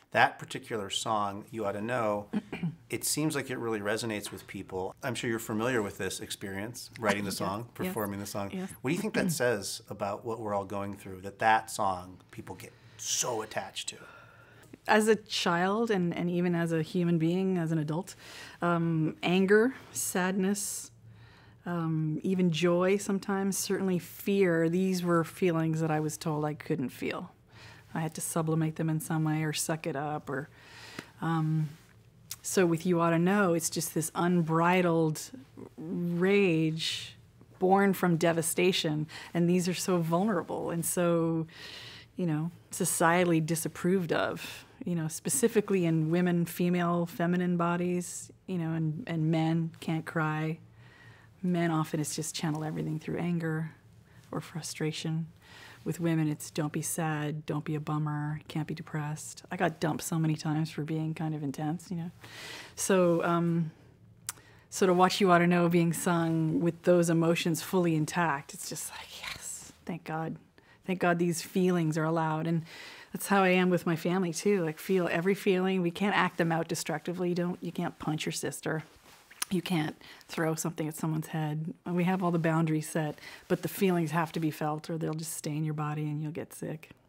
That particular song, You Oughta Know, it seems like it really resonates with people. I'm sure you're familiar with this experience, writing the song, performing the song. Yeah. What do you think that says about what we're all going through, that song people get so attached to? As a child and even as a human being, as an adult, anger, sadness, even joy sometimes, certainly fear, these were feelings that I was told I couldn't feel. I had to sublimate them in some way or suck it up. Or so with You Oughta Know, it's just this unbridled rage born from devastation, and these are so vulnerable and so, societally disapproved of, specifically in women, female, feminine bodies, and men can't cry. Men often it's just channel everything through anger or frustration. With women, it's don't be sad, don't be a bummer, can't be depressed. I got dumped so many times for being kind of intense, So, so to watch You Oughta Know being sung with those emotions fully intact, it's just like, yes, thank God. Thank God these feelings are allowed. And that's how I am with my family, too. Like, feel every feeling. We can't act them out destructively. You can't punch your sister. You can't throw something at someone's head. We have all the boundaries set, but the feelings have to be felt or they'll just stay in your body and you'll get sick.